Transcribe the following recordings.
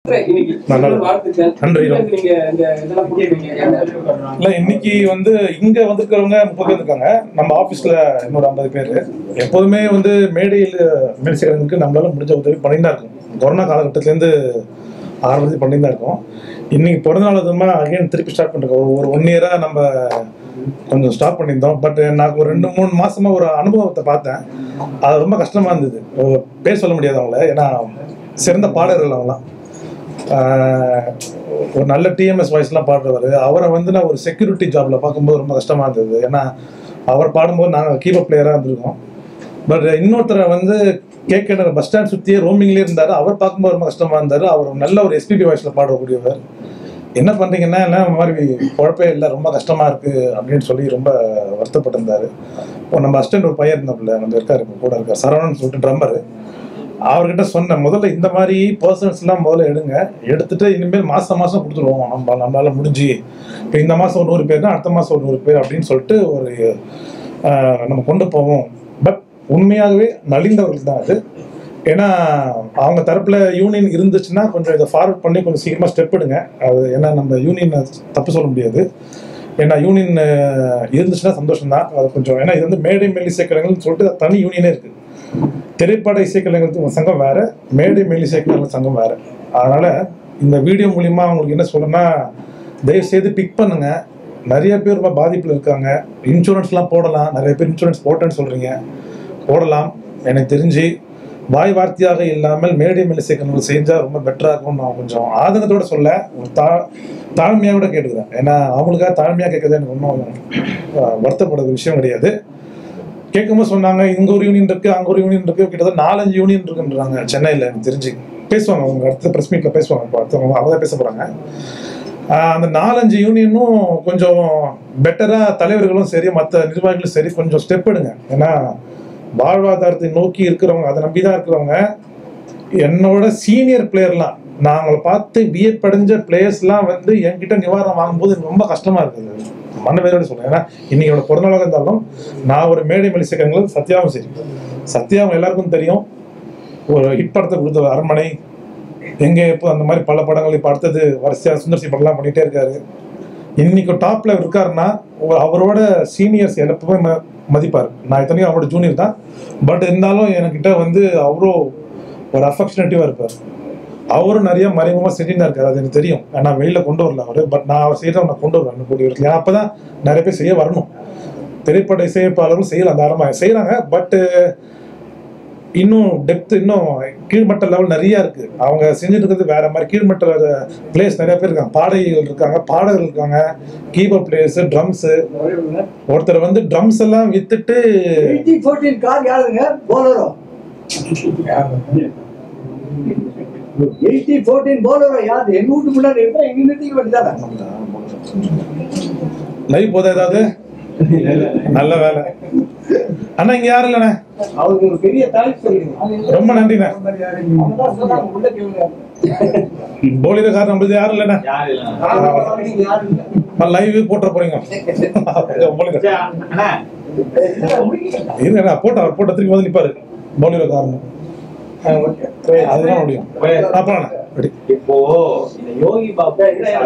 இன்னைக்கு வந்து இங்க வந்திருக்கிறவங்க 30 பேர் இருக்காங்க. நம்ம ஆபீஸ்ல இன்னொரு 50 பேர். எப்போதுமே வந்து மேடையில் மேற்சேரங்களுக்கு நம்மளால முடிஞ்ச உதவி பண்ணிட்டு இருக்கோம். கொரோனா காலகட்டத்துல இருந்து ஆரம்பிச்சு பண்ணிட்டு தான் இருக்கோம். இன்னைக்கு பிறந்த நாள் அதுமா அகைன் திருப்பி ஸ்டார்ட் பண்ணிருக்கோம். ஒரு 1 இயரா நம்ம கொஞ்சம் ஸ்டாப் பண்ணியிருந்தோம். பட் நான் ஒரு 2-3 மாசமா ஒரு அனுபவத்தை பார்த்தேன். அது ரொம்ப கஷ்டமா இருந்தது. பேர் சொல்ல முடியாது அவங்கள, ஏன்னா சிறந்த பாடகர்கள் அவங்களாம். ஒரு நல்ல டிஎம்எஸ் வாய்ஸ்லாம் பாடுறவர். அவரை வந்து நான் ஒரு செக்யூரிட்டி ஜாப்ல பார்க்கும்போது ரொம்ப கஷ்டமா இருந்தது. ஏன்னா அவர் பாடும்போது நாங்கள் கீபோர்ட் பிளேயராக இருந்திருக்கோம். பட் இன்னொருத்தரை வந்து கேட்க பஸ் ஸ்டாண்ட் சுற்றியே ரோமிங்லேயே இருந்தார். அவர் பார்க்கும்போது ரொம்ப கஷ்டமா இருந்தார். அவர் நல்ல ஒரு எஸ்பிபி வாய்ஸில் பாடக்கூடியவர். என்ன பண்ணுறீங்கன்னா என்ன மாதிரி குழப்பே இல்லை, ரொம்ப கஷ்டமா இருக்கு அப்படின்னு சொல்லி ரொம்ப வருத்தப்பட்டிருந்தாரு. இப்போ நம்ம அசிஸ்டன்ட் ஒரு பையன் இருந்தாப்புல, நம்ம இருக்காரு, கூட இருக்கார், சரவணன் சொல்லிட்டு ட்ரம்மர். அவர்கிட்ட சொன்னேன், முதல்ல இந்த மாதிரி பர்சன்ஸ்லாம் முதல்ல எடுத்துட்டு இனிமேல் மாதம் கொடுத்துருவோம். நம்மளால முடிஞ்சு இப்போ இந்த மாதம் ஒரு 100 பேர்னா அடுத்த மாதம் ஒரு 100 பேர் அப்படின்னு சொல்லிட்டு ஒரு நம்ம கொண்டு போவோம். பட் உண்மையாகவே நலிந்தவர்கள் தான் அது. ஏன்னா அவங்க தரப்புல யூனியன் இருந்துச்சுன்னா கொஞ்சம் இதை ஃபார்வர்ட் பண்ணி கொஞ்சம் சீக்கிரமாக ஸ்டெப் எடுங்க. அது ஏன்னா நம்ம யூனியனை தப்பு சொல்ல முடியாது. ஏன்னா யூனியன் இருந்துச்சுன்னா சந்தோஷம் தான். அது கொஞ்சம், ஏன்னா இது வந்து மேடை மேல் இசைக்கலைஞர்கள்னு சொல்லிட்டு தனி யூனியனே இருக்குது. திரைப்பட இசைக்கலைஞர்கள் சங்கம் வேற, மேடை மேல் இசைக்கலைஞர்கள் சங்கம் வேற. அதனால இந்த வீடியோ மூலியமா அவங்களுக்கு என்ன சொல்லணும்னா, தயவு செய்து பிக் பண்ணுங்க. நிறைய பேர் ரொம்ப பாதிப்பில் இருக்காங்க. இன்சூரன்ஸ்லாம் போடலாம். நிறைய பேர் இன்சூரன்ஸ் போட்டேன்னு சொல்றீங்க, போடலாம். எனக்கு தெரிஞ்சு வாய் வார்த்தையாக இல்லாமல் மேடை மேல் இசைக்கலைஞர்கள் செஞ்சால் ரொம்ப பெட்டராக இருக்கும்னு நான் கொஞ்சம் ஆதங்கத்தோட சொல்ல, ஒரு தாழ்மையாக கூட கேட்டுக்கிறேன். ஏன்னா அவங்களுக்காக தாழ்மையாக கேட்கறது எனக்கு ஒன்றும் வருத்தப்படுற விஷயம் கிடையாது. கேட்கும்போது சொன்னாங்க, இங்க ஒரு யூனியன் இருக்கு, அங்க ஒரு யூனியன் இருக்கு, கிட்டத்தட்ட 4-5 யூனியன் இருக்குன்றாங்க சென்னையில். எனக்கு தெரிஞ்சு பேசுவாங்க, அவங்க அடுத்த ப்ரெஸ் மீட்ல பேசுவாங்க. இப்போ அடுத்தவங்க அவங்க தான் பேச போறாங்க. அந்த 4-5 யூனியனும் கொஞ்சம் பெட்டரா தலைவர்களும் சரி, மற்ற நிர்வாகிகளும் சரி கொஞ்சம் ஸ்டெப் எடுங்க. ஏன்னா வாழ்வாதாரத்தை நோக்கி இருக்கிறவங்க, அதை நம்பிதான் இருக்கிறவங்க. என்னோட சீனியர் பிளேயர்லாம், நான் அவங்களை பார்த்து வியப்படைஞ்ச பிளேயர்ஸ்லாம் வந்து என்கிட்ட நிவாரணம் வாங்கும்போது எனக்கு ரொம்ப கஷ்டமா இருக்குது. மனவேதோட சொல்றேன். ஏன்னா இன்னைக்கு பிறந்தநாளாக இருந்தாலும் நான் ஒரு மேடை மேல் இசைக்கலைஞர்கள் சத்யாவும் சரி, சத்யாவும் எல்லாருக்கும் தெரியும். ஒரு ஹிட் படத்தை கொடுத்த அரண்மனை, எங்கே எப்போ அந்த மாதிரி பல படங்கள் இப்போ அடுத்தது வரிசையா சுந்தர்சி படம்லாம் பண்ணிட்டே இருக்காரு. இன்னைக்கு டாப்ல இருக்காருன்னா அவரோட சீனியர்ஸ் எப்பவுமே மதிப்பார். நான் இத்தனையும் அவரோட ஜூனியர் தான். பட் இருந்தாலும் என்கிட்ட வந்து அவரோ ஒரு அஃபெக்ஷனேட்டிவா இருப்பார். அவரும் நிறைய மறைமுகமாக செஞ்சுட்டு தான் இருக்காரு. அது எனக்கு தெரியும். நான் வெளியில கொண்டு வரல அவரு. பட் நான் அவர் செய்யறத நான் கொண்டு வரேன் கூடிய இடத்துல. ஏன்னா அப்பதான் நிறைய பேர் செய்ய வரணும். திரைப்பட இசையமைப்பாளரும் செய்யலாம், அந்த ஆரம்பமாக செய்யறாங்க. பட் இன்னும் டெப்த், இன்னும் கீழ்மட்ட லெவல் நிறைய இருக்கு. அவங்க செஞ்சுட்டு இருக்கிறது வேற மாதிரி. கீழ்மட்ட பிளேயர்ஸ் நிறைய பேர் இருக்காங்க, பாடகிகள் இருக்காங்க, பாடகர்கள் இருக்காங்க, கீபோர்ட் பிளேயர்ஸ், ட்ரம்ஸ். ஒருத்தர் வந்து ட்ரம்ஸ் எல்லாம் வித்துட்டு 14 கார் யாருங்க? போலரோ 14 போலரோ யாரு? எங்க வீட்டு முன்னாடி இருந்தா எங்க நிறுத்திக்க வேண்டியதானே. லைவ் போதா ஏதாவது? நல்ல வேலை அண்ணா. இங்க யாரும் இல்லண்ணே. அவருக்கு ஒரு பெரிய தாய்ப்பு சொல்லுங்க. ரொம்ப நன்றிண்ணே. போலிர கார் நம்மளது யாரும் இல்லண்ணே. லைவ் போட்டுற போறீங்க. இருங்க போட்டோ, அவர் போட்டோ திரும்பி வந்து நிப்பாரு. போலிர காரணம் அதுதான் முடியும். இப்போ இந்த யோகி பாபு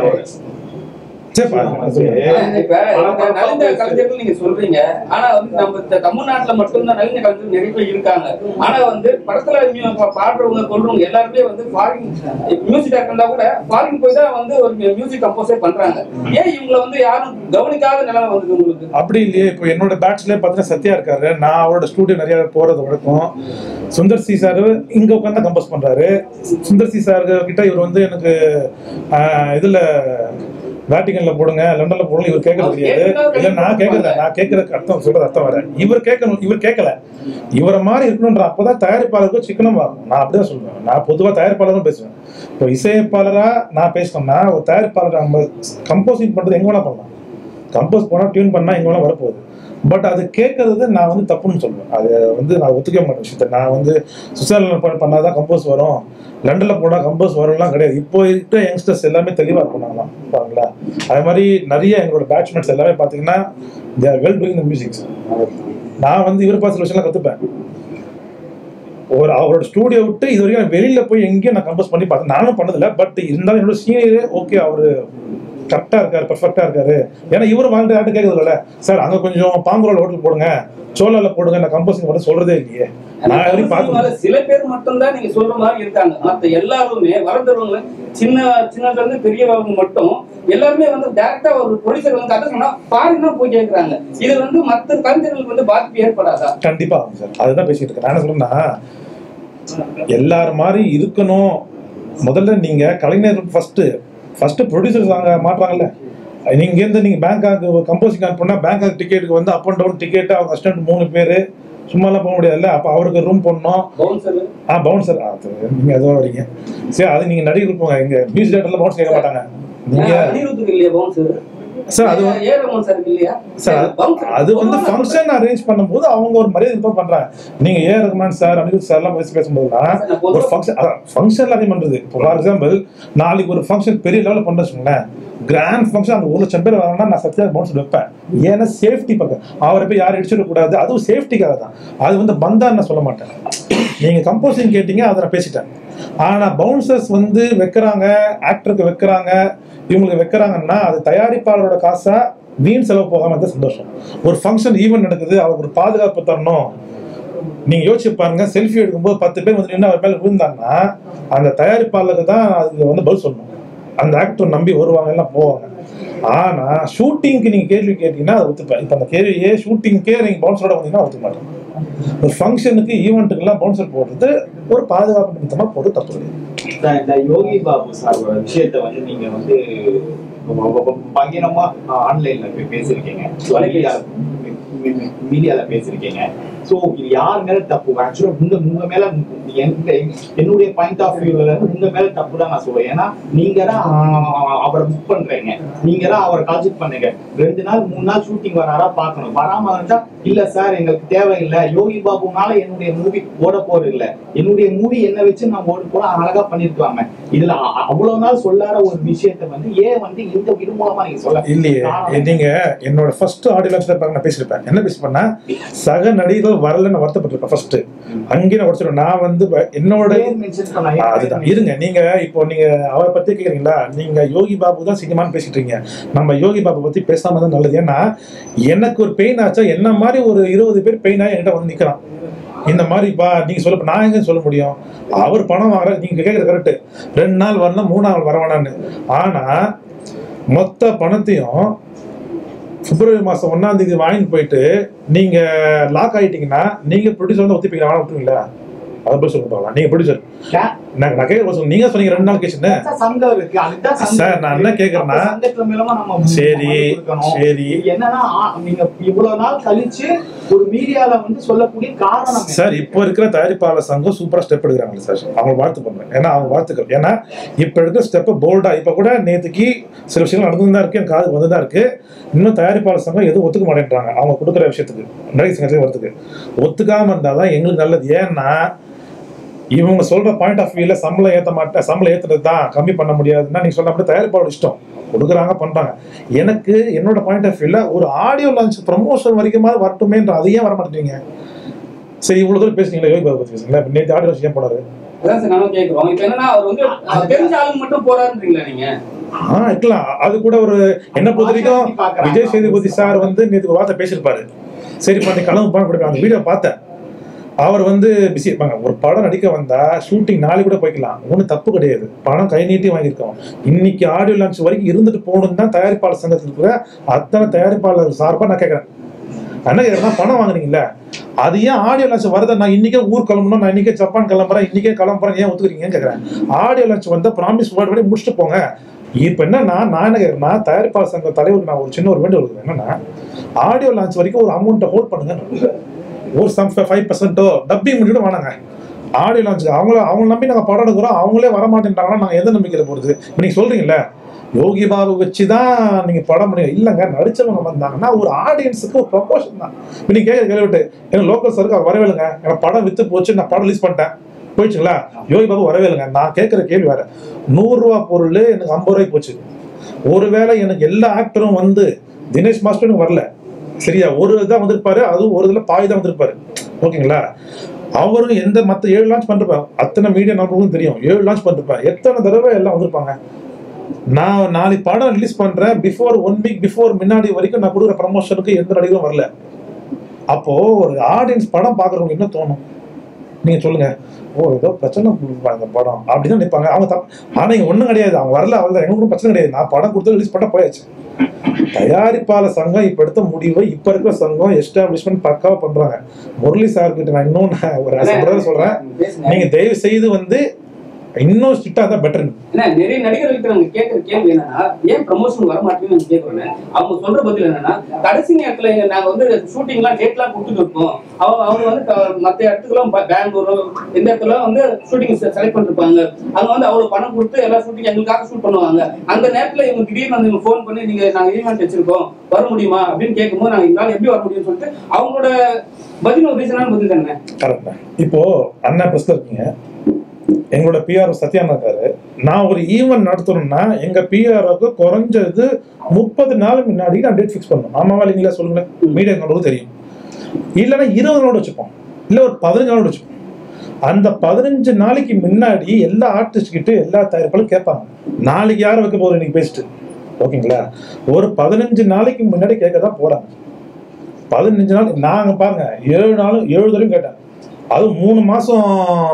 நலிந்த கலைஞர்கள் நீங்க சொல்றீங்க. ஆனா வந்து நம்ம தமிழ்நாட்டுல மட்டும்தான் நலிந்த கலைஞர்கள் நிறைய பேர் இருக்காங்க. ஆனா வந்து படத்துல பாடுறவங்க கொள்றவங்க எல்லாருமே வந்து ஃபாரின் மியூசிக் இருந்தா கூட ஃபாரின் போய் தான் வந்து ஒரு மியூசிக் கம்போஸே பண்றாங்க. ஏன் இவங்களை வந்து யாரும் கவனிக்காத நிலைமை வந்து உங்களுக்கு? அப்படி இல்லையே. இப்போ என்னோட பேட்ச்ல பாத்தீங்கன்னா சத்யா இருக்காரு. நான் அவரோட ஸ்டூடியோ நிறைய போறது வழக்கம். சுந்தர் சி சார் இங்க உட்காந்து கம்போஸ் பண்றாரு. சுந்தர் சி சார் கிட்ட இவர் வந்து எனக்கு இதுல வேட்டிகன்ல போடுங்க, லண்டன்ல போடுங்க, இவர் கேட்கறது கிடையாது. இல்ல நான் கேட்கறதுக்கு அர்த்தம் சொல்றது அர்த்தம் வர. இவர் கேட்கணும், இவர் கேட்கல. இவரை மாதிரி இருக்கணும்ன்ற அப்பதான் தயாரிப்பாளருக்கும் சிக்கனம் ஆகும். நான் அப்படிதான் சொல்லுவேன். நான் பொதுவா தயாரிப்பாளரும் பேசுவேன். இப்போ இசையமைப்பாளரா நான் பேசணும்னா ஒரு தயாரிப்பாளர் நம்ம கம்போசிங் பண்றது எங்க வேணா பண்ணலாம். கம்போஸ் போனா டியூன் பண்ணா எங்க வேணா வரப்போகுது. பட் அது கேட்கறது நான் வந்து தப்புன்னு சொல்லுவேன். அது வந்து நான் ஒத்துக்க மாட்டேன் விஷயத்த. நான் வந்து சுவிட்சர்லாந்து பண்ணாதான் கம்போஸ் வரும், லண்டன்ல போனா கம்போஸ் வரும்லாம் கிடையாது. இப்போ இருக்கிற யங்ஸ்டர்ஸ் எல்லாமே தெளிவா இருப்பாங்களாம் பாருங்களா. அதே மாதிரி நிறைய எங்களோட பேட்ச்மெண்ட்ஸ் எல்லாமே பாத்தீங்கன்னா they are well doing the music. நான் வந்து இவர் பார்த்து விஷயம்லாம் கத்துப்பேன். அவரோட ஸ்டூடியோ விட்டு இது வரைக்கும் வெளியில போய் எங்கேயும் நான் கம்போஸ் பண்ணி பார்த்தேன். நானும் பண்ணதில்லை. பட் இருந்தாலும் என்னோட சீனியரே ஓகே அவரு கரெக்டா இருக்காரு, பெர்ஃபெக்டா இருக்காரு. ஏன்னா இவரும் வாங்கிட்டு யார்ட்டு கேட்கறதில்ல, சார் அங்க கொஞ்சம் பாம்புரோல் ஹோட்டல் போடுங்க, சோலால போடுங்க, நான் கம்போசிங் பண்ண சொல்றதே இல்லையே. நான் வரைக்கும் பார்த்தேன். சில பேர் மட்டும் தான் நீங்க சொல்ற மாதிரி இருக்காங்க. மத்த எல்லாருமே வரந்தவங்க சின்னதுல இருந்து பெரியவங்க மட்டும் எல்லாருமே வந்து டைரக்டா ஒரு ப்ரொடியூசர் வந்து கதை சொன்னா பாருன்னா போய் கேட்கறாங்க. இது வந்து மத்த கலைஞர்களுக்கு வந்து பாதிப்பு ஏற்படாதா? கண்டிப்பா சார், அதுதான் பேசிட்டு இருக்கேன். நான் என்ன சொல்றேன்னா, எல்லாரும் மாதிரி இருக்கணும். முதல்ல நீங்க கலைஞர் ஃபர்ஸ்ட் ப்ரொடியூசர்ஸ் அங்க மாட்டுறாங்கல்ல. நீங்க இருந்து நீங்க பேங்காக் கம்போசிங் அனுப்புனா பேங்காக் டிக்கெட்டுக்கு வந்து அப் அண்ட் டவுன் டிக்கெட், அவங்க அசிஸ்டன்ட் 3 பேரு, சும்மாலாம் போக முடியாதுல்ல. அப்ப அவருக்கு ரூம் போடணும். பவுன்சர் நீங்க அதோ வரீங்க. சரி, அது நீங்க நடிகர் போங்க. இங்க மியூசிக் டேரக்டர்ல பவுன்ஸ் கேட்க மாட்டாங்க. நீங்க சார் அது வந்து ஃபங்க்ஷன் அரேஞ்ச் பண்ணும்போது அவங்க ஒரு மரியாதை இன்ஃபார்ம் பண்றாங்க. நீங்க ரகுமான் சார், அனிருத் சார் எல்லாம் பேசும்போதுலாம் ஒரு ஃபங்க்ஷன் அரேஞ்ச் பண்றது. ஃபார் எக்ஸாம்பிள், நாளைக்கு ஒரு ஃபங்க்ஷன் பெரிய லெவலில் பண்ண வச்சுக்கோங்களேன், கிராண்ட் ஃபங்க்ஷன், அந்த 1,00,000 பேர் வரணும்னா நான் சத்தியா பவுன்ஸ் வைப்பேன். ஏன்னா சேஃப்டி பக்கம் அவரை போய் யாரும் இடிச்சிடக்கூடாது. அதுவும் சேஃப்டிக்காக தான். அது வந்து பந்தான்னு நான் சொல்ல மாட்டேன். நீங்க கம்போசிங் கேட்டீங்க, அதை நான் பேசிட்டேன். ஆனா பவுன்சர்ஸ் வந்து வைக்கிறாங்க, ஆக்டருக்கு வைக்கிறாங்க, இவங்களுக்கு வைக்கிறாங்கன்னா அது தயாரிப்பாளரோட காசா வீண் செலவு போகாம இருந்தா சந்தோஷம். ஒரு ஃபங்க்ஷன் ஈவென்ட் நடக்குது, அவருக்கு ஒரு பாதுகாப்பு தரணும். நீங்க யோசிச்சு பாருங்க, செல்ஃபி எடுக்கும்போது 10 பேர் வந்து அவர் மேல விழுந்தாங்கன்னா அந்த தயாரிப்பாளருக்கு தான் அதுக்கு வந்து பதில் சொல்லணும். அந்த ஆக்டர் நம்பி வருவாங்க, எல்லாம் போவாங்க. ஆனா ஷூட்டிங்க்கு நீங்க கேள்வி கேட்டீங்கன்னா அதை ஒத்துப்பேன். இப்ப அந்த கேள்வியே ஷூட்டிங்கே நீங்க பவுன்சரோட வந்தீங்கன்னா ஒத்துக்க மாட்டேன். ஒரு ஃபங்க்ஷனுக்கு ஈவெண்ட்டுக்கெல்லாம் பவுன்சர் போடுறது ஒரு பாதுகாப்பு நிமித்தமா போடுறது தப்பு கிடையாது. இந்த யோகி பாபு சார் விஷயத்தை வந்து நீங்க வந்து பகிரமா ஆன்லைன்ல போய் பேசிருக்கீங்க, மீடியால பேசிருக்கீங்க. சோ இது யார் மேல தப்பு? ஆக்சுவலா உங்க மேல என்னுடைய பாயிண்ட் ஆஃப் வியூல உங்க மேல தப்பு தான் நான் சொல்லுவேன். ஏன்னா நீங்க தான் அவரை புக் பண்றீங்க, நீங்க தான் அவரை கான்செப்ட் பண்ணுங்க. 2 நாள் 3 நாள் ஷூட்டிங் வராரா பாக்கணும். வராம இருந்தா இல்ல சார் எங்களுக்கு தேவையில்லை, யோகி பாபுனால என்னுடைய மூவி ஓட போறது இல்ல, என்னுடைய மூவி என்ன வச்சு நான் ஓட போற அழகா பண்ணிருக்கலாமே. இதுல அவ்வளவு நாள் சொல்லாத ஒரு விஷயத்த வந்து ஏன் வந்து இந்த இது மூலமா நீங்க சொல்ல இல்லையே? நீங்க என்னோட ஃபர்ஸ்ட் ஆடியோ நான் பேசிருப்பேன். என்ன பேசிப்பேன்னா, சக நடிகர்கள் வரலன்னு வருத்தப்பட்டிருப்பேன். ஃபர்ஸ்ட் அங்கே நான் உடச்சிருவேன். நான் வந்து என்னோட அதுதான் இருங்க. நீங்க இப்போ நீங்க அவரை பத்தி கேக்குறீங்களா? நீங்க யோகி பாபு தான் சினிமான்னு பேசிட்டு இருக்கீங்க. நம்ம யோகி பாபு பத்தி பேசாம தான் நல்லது. ஏன்னா எனக்கு ஒரு பெயின் ஆச்சா, என்ன மாதிரி ஒரு 20 பேர் பெயின் ஆகி என்கிட்ட வந்து நிக்கிறான். இந்த மாதிரிப்பா நீங்க சொல்ல, நான் எங்க சொல்ல முடியும்? அவர் பணம் வாங்குற, நீங்க கேட்கறது கரெக்ட். 2 நாள் வரணும், 3 நாள் வர வேணான்னு. ஆனா மொத்த பணத்தையும் பிப்ரவரி மாசம் 1ஆம் தேதி வாங்கிட்டு போயிட்டு நீங்க லாக் ஆயிட்டீங்கன்னா நீங்க ப்ரொடியூசர் வந்து ஒத்துப்பீங்க, வாங்க விட்டுருவீங்களா? அதை போய் சொல்லுங்க. நீங்க ப்ரொடியூசர், நான் கேட்க நீங்க சொன்னீங்க 2 நாள் கேச்சுன்னு சார். நான் என்ன கேட்கறேன்னா, சரி சரி என்னன்னா நீங்க இவ்வளவு நாள் கழிச்சு ஒரு மீடியால வந்து சொல்லக்கூடிய காரணம் சார், இப்போ இருக்கிற தயாரிப்பாளர் சங்கம் சூப்பரா ஸ்டெப் எடுக்கிறாங்க சார். அவங்க வாழ்த்து பண்றேன். ஏன்னா அவங்க வாழ்த்துக்கள். ஏன்னா இப்ப எடுக்கிற ஸ்டெப் போல்டா, இப்ப கூட நேற்றுக்கு சில விஷயங்கள் நடந்துதான் இருக்கு, எனக்கு காது வந்துதான் இருக்கு. இன்னும் தயாரிப்பாளர் சங்கம் எதுவும் ஒத்துக்க மாட்டேன்றாங்க. அவங்க கொடுக்குற விஷயத்துக்கு நடிகை சங்கத்துக்கு வரதுக்கு ஒத்துக்காம இருந்தாதான் எங்களுக்கு நல்லது. ஏன்னா இவங்க சொல்ற பாயிண்ட் ஆஃப் வியூல சம்பளம் ஏற்ற மாட்டேன், சம்பளம் ஏத்துறது தான், கம்மி பண்ண முடியாதுன்னா நீங்க சொல்ற மாதிரி தயாரிப்பாளோட இஷ்டம், கொடுக்குறாங்க பண்றாங்க. எனக்கு என்னோட பாயிண்ட் ஆஃப் வியூல ஒரு ஆடியோ லான்ச் ப்ரமோஷன் வரைக்கும் வரட்டுமேன்ற, அதையே வர மாட்டேங்க. சரி, இவ்வளவு தூரம் பேசுனீங்களா யோகி பாபு பத்தி பேசுங்களா? நேற்று ஆடியோ லான்ச் ஏன் போனாரு? இருக்கலாம். அது கூட ஒரு என்ன பொறுத்த வரைக்கும் விஜய் சேதுபதி சார் வந்து நேற்று வார்த்தை பேசியிருப்பாரு. சரி பண்ணி கிளம்பு கொடுப்பேன். அந்த வீடியோ பார்த்தேன். அவர் வந்து பிஸி இருப்பாங்க. ஒரு படம் நடிக்க வந்தா ஷூட்டிங் நாளைக்கு கூட போய்க்கலாம், ஒன்றும் தப்பு கிடையாது. பணம் கை நீட்டி வாங்கியிருக்கோம். இன்னைக்கு ஆடியோ லான்ச் வரைக்கும் இருந்துட்டு போகணும்னு தான் தயாரிப்பாளர் சங்கத்தில் இருக்கிற அத்தனை தயாரிப்பாளர் சார்பா நான் கேட்கறேன். என்ன கேட்கறேன்னா, பணம் வாங்குறீங்களா, அது ஏன் ஆடியோ லான்ச் வரதை நான் இன்னைக்கே ஊர் கிளம்பணும், நான் இன்னைக்கே ஜப்பான் கிளம்புறேன், இன்னைக்கே கிளம்புறேன், ஏன் ஒத்துக்கிறீங்கன்னு கேட்கறேன். ஆடியோ லான்ச் வந்தா ப்ராமிஸ் வேர்ட் வரை முடிச்சுட்டு போங்க. இப்ப என்னன்னா, நான் என்ன கேட்கறேன்னா, தயாரிப்பாளர் சங்க தலைவருக்கு நான் ஒரு சின்ன ஒரு வேண்டுகோள் கொடுக்குறேன். என்னன்னா, ஆடியோ லான்ச் வரைக்கும் ஒரு அமௌண்ட்டை ஹோல்ட் பண்ணுங்க. ஒரு 5% டப்பிங் முடிச்சுட்டு வாங்க. ஆடியோ லான்ச்சுக்கு அவங்க நம்பி நாங்கள் படம் எடுக்கிறோம், அவங்களே வரமாட்டேன்றாங்கன்னா நாங்கள் எந்த நம்பிக்கையில் போகிறது? இப்போ நீங்கள் சொல்றீங்களே யோகி பாபு வச்சு தான் நீங்கள் படம் முடியும், இல்லைங்க, நடிச்சவங்க வந்தாங்கன்னா ஒரு ஆடியன்ஸுக்கு ஒரு ப்ரொமோஷன் தான். இப்போ நீங்கள் கேள்விட்டு எனக்கு லோக்கல் சருக்கு அவர் வரவே இல்லைங்க, எனக்கு படம் விற்று போச்சு, நான் படம் ரிலீஸ் பண்ணிட்டேன் போயிடுச்சுங்களா, யோகி பாபு வரவே இல்லைங்க. நான் கேட்குற கேள்வி வேற. 100 ரூபா பொருள் எனக்கு 50 ரூபாய்க்கு போச்சு. ஒருவேளை எனக்கு எல்லா ஆக்டரும் வந்து தினேஷ் மாஸ்டரும் வரல, சரியா, ஒரு இதான் வந்திருப்பாரு, அதுவும் ஒரு இதில் பாய் தான் வந்திருப்பாரு, ஓகேங்களா. அவரும் எந்த மற்ற 7 லான்ச் பண்ணிருப்பாங்க, அத்தனை மீடியா நம்பர்களும் தெரியும், 7 லான்ச் பண்ணிருப்பாங்க, எத்தனை தடவை எல்லாம் வந்திருப்பாங்க. நான் 4 படம் ரிலீஸ் பண்றேன், பிஃபோர் 1 வீக் பிஃபோர் முன்னாடி வரைக்கும் நான் கொடுக்குற ப்ரமோஷனுக்கு எந்த நடிகரும் வரல. அப்போ ஒரு ஆடியன்ஸ் படம் பாக்குறவங்க என்ன தோணும் நீங்க சொல்லுங்க, ஓ ஏதோ பிரச்சனை கொடுப்பாங்க படம் அப்படின்னு நினைப்பாங்க. அவங்க ஆனா இங்க ஒண்ணும் கிடையாது, அவங்க வரல, அவங்க எங்களுக்கு பிரச்சனை கிடையாது, நான் படம் கொடுத்து ரிலீஸ் பண்ண போயாச்சு. தயாரிப்பாளர் சங்கம் இப்ப எடுத்த முடிவை இப்ப இருக்கிற சங்கம் எஸ்டாப்ளிஷ்மெண்ட் பக்காவா பண்றாங்க. முரளி சார் கிட்ட நான் இன்னும் ஒரு சொல்றேன், நீங்க தயவு செய்து வந்து இன்னும் ஸ்ட்ரிக்டா தான் பெட்டர். ஏன்னா நிறைய நடிகர்களுக்கு நாங்க கேட்கிற கேள்வி என்னன்னா, ஏன் ப்ரமோஷன் வர மாட்டேங்குன்னு கேட்கிறோம். அவங்க சொல்ற பதில் என்னன்னா, கடைசி நேரத்துல நாங்க வந்து ஷூட்டிங் எல்லாம் டேட் எல்லாம் கொடுத்துட்டு இருக்கோம், அவங்க வந்து மற்ற இடத்துக்குலாம் பெங்களூர் எந்த இடத்துல வந்து ஷூட்டிங் செலக்ட் பண்ணிருப்பாங்க, அங்க வந்து அவ்வளவு பணம் கொடுத்து எல்லா ஷூட்டிங் எங்களுக்காக ஷூட் பண்ணுவாங்க. அந்த நேரத்துல இவங்க திடீர்னு வந்து ஃபோன் பண்ணி நீங்க நாங்க ஈவென்ட் வச்சிருக்கோம் வர முடியுமா அப்படின்னு கேட்கும்போது நாங்க எங்களால எப்படி வர முடியும்னு சொல்லிட்டு அவங்களோட பதில் ஒரு ரீசனான பதில் தானே. கரெக்டா. இப்போ அண்ணா பிரஸ்ல இருக்கீங்க, எங்களோட பிஆர்ஓ சத்யானா இருக்காரு, நான் ஒரு ஈவென்ட் நடத்தணும்னா எங்க பிஆர்ஓக்கு குறைஞ்சது 30 நாள் முன்னாடி நான் டேட் ஃபிக்ஸ் பண்ணணும். ஆமாவா இல்லைங்களா சொல்லுங்க, மீடியா நம்மளுக்கு தெரியும். இல்லைன்னா 20 நாள் வச்சுப்போம், இல்ல ஒரு 15 நாள் வச்சுப்போம். அந்த 15 நாளைக்கு முன்னாடி எல்லா ஆர்டிஸ்ட் கிட்ட எல்லா தயாரிப்பாலும் கேட்பாங்க, நாளைக்கு யாரை வைக்க போதும் இன்னைக்கு பேசிட்டு, ஓகேங்களா? ஒரு 15 நாளைக்கு முன்னாடி கேட்க தான் போறாங்க. 15 நாள் நாங்க பாருங்க 7 நாளும் 7 தடவையும் கேட்டேன். அது 3 மாசம்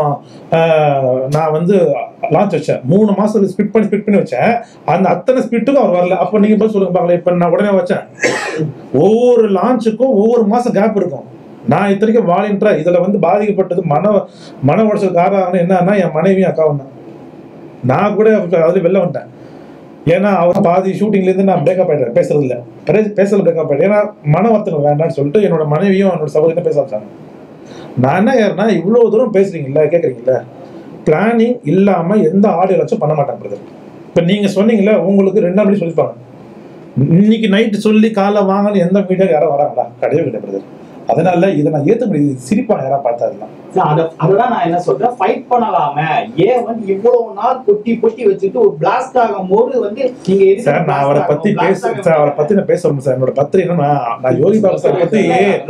நான் வந்து லான்ச் வச்சேன், 3 மாசம் ஸ்பிட் பண்ணி வச்சேன். அந்த அத்தனை ஸ்பிட்டுக்கும் அவர் வரல. அப்போ நீங்க போய் சொல்லுங்க பாக்கல, இப்ப நான் உடனே வச்சேன். ஒவ்வொரு லான்ச்சுக்கும் ஒவ்வொரு மாசம் கேப் இருக்கும். நான் இத்தனைக்கும் வாலண்டியரா இதுல வந்து பாதிக்கப்பட்டது மன உடச்சல் காரணம் என்னன்னா என் மனைவியும் அக்காவும் தான். நான் கூட அதுல வெளில வந்துட்டேன். ஏன்னா அவர் பாதி ஷூட்டிங்ல இருந்து நான் பிரேக்கப் ஆயிட்டேன், பேசுறது இல்லை, பேசல பிரேக்கப் ஆயிட்டேன். ஏன்னா மன வருத்தம் வேண்டாம்னு சொல்லிட்டு என்னோட மனைவியும் என்னோட சகோதரியும் பேச வச்சாங்க. நான் என்ன ஏன்னா இவ்வளவு தூரம் பேசுறீங்கல்ல, கேக்குறீங்கல்ல, பிளானிங் இல்லாம எந்த ஆடியோ வச்சும் பண்ண மாட்டாங்க பிரதர். இப்ப நீங்க சொன்னீங்கல்ல, உங்களுக்கு 2 நாள் சொல்லிப்பாங்க, இன்னைக்கு நைட்டு சொல்லி காலை வாங்கன்னு எந்த மீடியா யாரும் வராங்களா? கிடையவே கிடையாது பிரதர். அதனால இதை நான் ஏற்ற முடியாது, சிரிப்பாங்க யாரா பார்த்தா. அதெல்லாம் நான் என்ன சொல்றேன், ஃபைட் பண்ணலாமே, ஏன் வந்து இவ்வளவு நாள் பொட்டி வச்சுட்டு ஒரு பிளாஸ்ட் ஆகும் போது வந்து நீங்க சார் நான் அவரை பத்தி அவரை பத்தி நான் பேசணும் சார். என்னோட பத்திரி என்னன்னா, நான் யோகி பாபு சார் பத்தி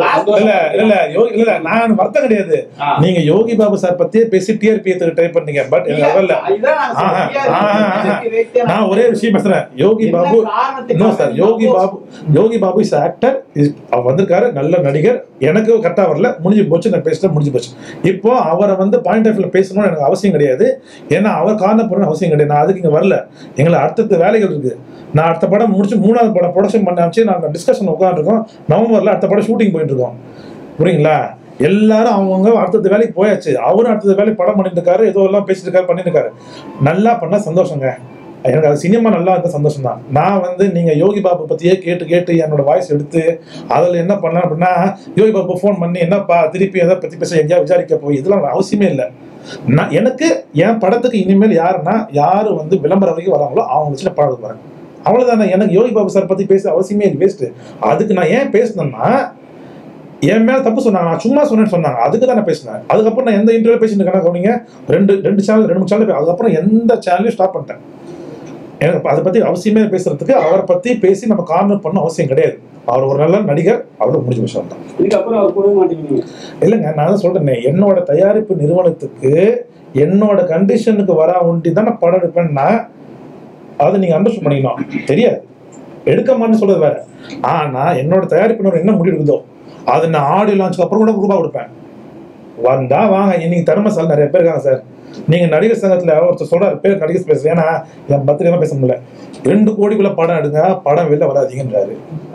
இல்ல நான் வருத்தம் கிடையாது, நீங்க யோகி பாபு சார் பத்தியே பேசி டிஆர்பி ட்ரை பண்ணீங்க. பட் நான் ஒரே விஷயம் பேசுறேன், Yogi Babu sir, Yogi Babu is actor, அவர் வந்திருக்காரு, நல்ல நடிகர், எனக்கு கரெக்டா வரல, முடிஞ்சு போச்சு, நான் பேசிட்டேன், முடிஞ்சு போச்சு. இப்போ அவரை வந்து பாயிண்ட் ஆஃப் வியூல பேசணும்னு எனக்கு அவசியம் கிடையாது, ஏன்னா அவர் காரணம் போறன்னு அவசியம் கிடையாது. நான் அதுக்கு இங்க வரல, எங்களை அடுத்த வேலைகள் இருக்கு. நான் அடுத்த படம் முடிச்சு 3வது படம் ப்ரொடக்ஷன் பண்ண ஆச்சு, நாங்கள் டிஸ்கஷன் உட்காந்துருக்கோம். நவம்பர்ல அடுத்த படம் ஷூட்டிங் போயிட்டு இருக்கோம், புரியுங்களா? எல்லாரும் அவங்க அடுத்த வேலைக்கு போயாச்சு, அவரும் அடுத்த வேலைக்கு படம் பண்ணிட்டு இருக்காரு, ஏதோ எல்லாம் பேசிட்டு இருக்காரு, பண்ணிட்டு இருக்காரு. நல்லா பண்ணா சந்தோஷங்க, எனக்கு அது சினிமா நல்லா இருந்த சந்தோஷம் தான். நான் வந்து நீங்க யோகி பாபு பத்தியே கேட்டு என்னோட வாய்ஸ் எடுத்து அதில் என்ன பண்ணலாம் அப்படின்னா, யோகி பாபு ஃபோன் பண்ணி என்னப்பா திருப்பி எதை பத்தி பேச எங்கேயா விசாரிக்க போய் இதெல்லாம் அவசியமே இல்லை. நான் எனக்கு என் படத்துக்கு இனிமேல் யாரு வந்து விளம்பரம் வரைக்கும் வராங்களோ அவங்க வச்சு நான் படம் வரேன், அவ்வளவுதானே. எனக்கு யோகி பாபு சார் பத்தி பேச அவசியமே இல்லை, வேஸ்ட். அதுக்கு நான் ஏன் பேசினேன்னா, என் மேல தப்பு சொன்னாங்க, நான் சும்மா சொன்னேன்னு சொன்னாங்க, அதுக்கு தான் நான் பேசினேன். அதுக்கப்புறம் நான் எந்த இன்டர்வியூ பேசிட்டு இருக்கேன்னா கவனிங்க, 2 சேனல் 2 3 சேனல், அதுக்கப்புறம் எந்த சேனலையும் ஸ்டாப் பண்ணிட்டேன். எனக்கு அதை பத்தி அவசியமே பேசுறதுக்கு, அவரை பத்தி பேசி நம்ம கார்னர் பண்ண அவசியம் கிடையாது. அவர் ஒரு நல்ல நடிகர், அவரோட முடிஞ்ச விஷயம் தான். இல்லைங்க, நான் தான் சொல்றேன், என்னோட தயாரிப்பு நிறுவனத்துக்கு என்னோட கண்டிஷனுக்கு வர ஒண்டி தான் நான் படம் எடுப்பேன்னா அதை நீங்க அண்டர்ஸ்டாண்ட் பண்ணிக்கணும். தெரியாது எடுக்க மாட்டேன்னு சொல்றது வேற. ஆனா என்னோட தயாரிப்பு நிறுவனம் என்ன முடிவு இருக்குதோ அது நான் ஆடியோ லான்ச்சுக்கு அப்புறம் கூட ரூபாய் கொடுப்பேன். வந்தா வாங்க. இன்னைக்கு தர்மசால் நிறைய பேர் இருக்காங்க சார். நீங்க நடிகர் சங்கத்துல ஒருத்தர் சொல்றாரு, பேர் நடிகர் பேசுறேன், ஏன்னா என் பத்திரிகை பேச முடியல. 2 கோடிக்குள்ள படம் எடுங்க, படம் வெளில வராதீங்கன்றாரு.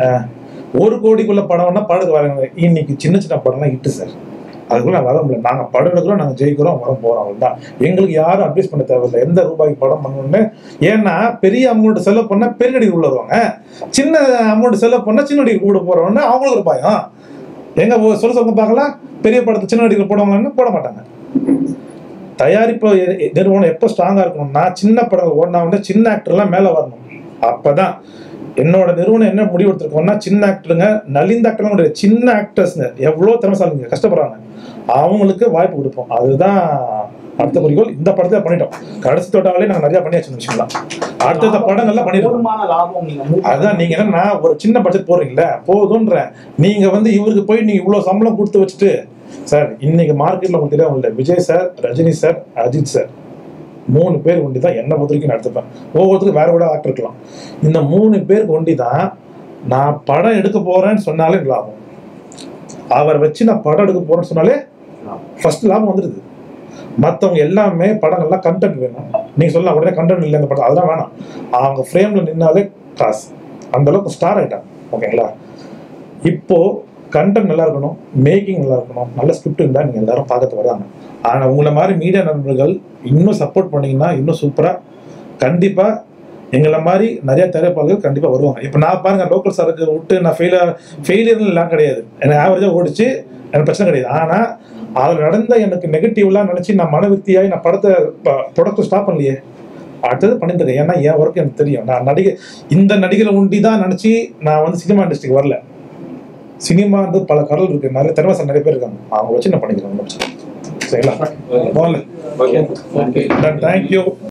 1 கோடிக்குள்ள படம்னா படம் வராங்க. இன்னைக்கு சின்ன படம்லாம் இட்டு சார், அதுக்குள்ள நான் வர முடியல. நாங்க படம் எடுக்கிறோம், நாங்க ஜெயிக்கிறோம், வர போறோம், அவ்வளவுதான். எங்களுக்கு யாரும் அட்வைஸ் பண்ண தேவையில்லை எந்த ரூபாய்க்கு படம் பண்ணணும்னு. ஏன்னா பெரிய அமௌண்ட் செலவு பண்ணா பெரிய நடிகர் உள்ள வருவாங்க, சின்ன அமௌண்ட் செலவு பண்ணா சின்ன நடிகர் கூட போறோம்னு அவங்களுக்கு ஒரு பயம். எங்க சொல்ல பார்க்கலாம், பெரிய படத்தை சின்ன நடிகர் போடுவாங்கன்னு போட மாட்டாங்க. தயாரிப்பு நிறுவனம் எப்போ ஸ்ட்ராங்கா இருக்கணும்னா, சின்ன படங்கள் ஓடினா வந்து சின்ன ஆக்டர்லாம் மேல வரணும். அப்பதான் என்னோட நிறுவனம் என்ன முடிவு எடுத்திருக்கோம்னா, சின்ன ஆக்டருங்க, நலிந்த ஆக்டர்லாம் கிடையாது, சின்ன ஆக்டர்ஸ்ங்க எவ்வளோ திறமைசாலிங்க கஷ்டப்படுறாங்க, அவங்களுக்கு வாய்ப்பு கொடுப்போம். அதுதான் அடுத்த குறிக்கோள். இந்த படத்தை பண்ணிட்டோம், கடைசி தோட்டாலே நாங்கள் நிறைய பண்ணியாச்சு விஷயம்லாம். அடுத்த படங்கள்லாம் பண்ணிடுவோம். அதுதான் நீங்க என்னன்னா ஒரு சின்ன பட்ஜெட் போடுறீங்களா போதுன்ற, நீங்க வந்து இவருக்கு போய் நீங்க இவ்வளவு சம்பளம் கொடுத்து வச்சுட்டு சார் இன்னைக்கு மார்க்கெட்ல உங்களுக்கு தெரியும் உங்கள்ட்ட Vijay sir, Rajini sir, Ajith sir 3 பேர் ஒண்டி தான் என்ன பொறுத்த வரைக்கும் நடத்துப்பேன். ஒவ்வொருத்தருக்கும் வேற கூட ஆக்டர் இருக்கலாம். இந்த 3 பேருக்கு ஒண்டி தான் நான் படம் எடுக்க போறேன்னு சொன்னாலே லாபம். அவர் வச்சு நான் படம் எடுக்க போறேன்னு சொன்னாலே ஃபர்ஸ்ட் லாபம் வந்துடுது. மற்றவங்க எல்லாமே படம் நல்லா கண்டென்ட் வேணும். நீங்க சொல்லலாம் உடனே கண்டென்ட் இல்லை இந்த படம், அதெல்லாம் வேணாம். அவங்க ஃப்ரேம்ல நின்னாலே காசு. அந்த அளவுக்கு ஸ்டார் ஆயிட்டாங்க. ஓகேங்களா? இப்போ கண்டென்ட் நல்லா இருக்கணும், மேக்கிங் நல்லா இருக்கணும், நல்ல ஸ்கிரிப்ட் இருந்தால் நீங்கள் எல்லாரும் பார்க்கறது வராங்க. ஆனால் உங்களை மாதிரி மீடியா நண்பர்கள் இன்னும் சப்போர்ட் பண்ணீங்கன்னா இன்னும் சூப்பராக கண்டிப்பாக எங்களை மாதிரி நிறைய தயாரிப்பாளர்கள் கண்டிப்பாக வருவாங்க. இப்போ நான் பாருங்க லோக்கல் சாருக்கு விட்டு நான் ஃபெயிலியர்னு எல்லாம் கிடையாது. எனக்கு ஆவரேஜாக ஓடிச்சு, எனக்கு பிரச்சனை கிடையாது. ஆனால் அதில் நடந்த எனக்கு நெகட்டிவ்லாம் நினச்சி நான் மனவிருத்தியாகி நான் படத்தை ப்ரொடக்ட் ஸ்டாப் பண்ணலையே, அடுத்தது பண்ணிட்டு இருக்கேன். ஏன்னா என் ஒர்க் எனக்கு தெரியும். நான் இந்த நடிகரை உண்டி தான் நினச்சி நான் வந்து சினிமா இண்டஸ்ட்ரிக்கு வரல. சினிமா வந்து பல கடல் இருக்கு, நிறைய திறமைசாலி நிறைய பேர் இருக்காங்க, அவங்க வச்சு நான் பண்ணிக்கிறேன். சரிங்களா? தேங்க்யூ.